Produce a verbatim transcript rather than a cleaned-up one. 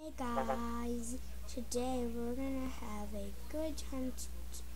Hey guys, today we're gonna have a good time t